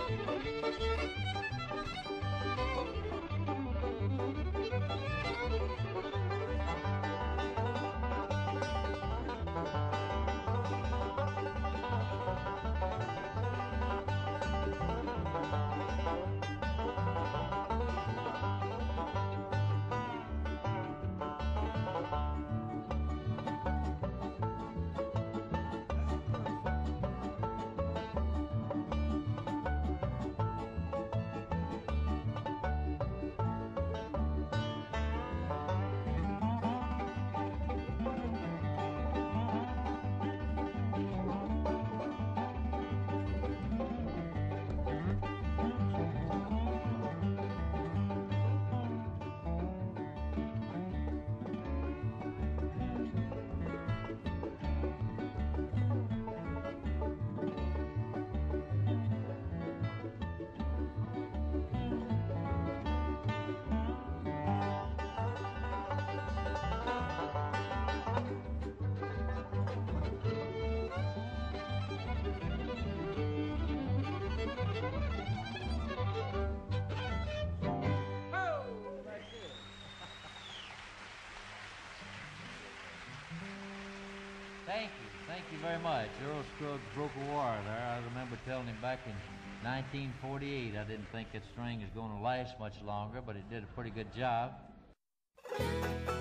Thank you very much. Earl Scruggs broke a wire there. I remember telling him back in 1948 I didn't think that string was going to last much longer, but it did a pretty good job.